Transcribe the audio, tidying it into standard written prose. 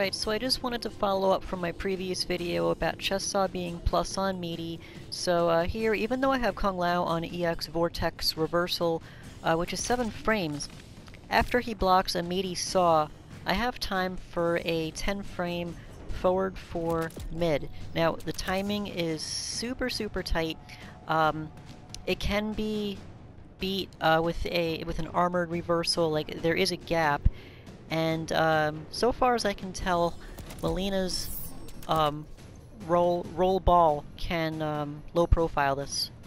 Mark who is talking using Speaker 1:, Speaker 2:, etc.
Speaker 1: Alright, so I just wanted to follow up from my previous video about chest saw being plus on meaty. So here, even though I have Kung Lao on ex-Vortex reversal, which is 7 frames, after he blocks a meaty saw, I have time for a 10 frame forward for mid. Now, the timing is super tight. It can be beat with an armored reversal, like there is a gap. And so far as I can tell, Melina's roll ball can low profile this.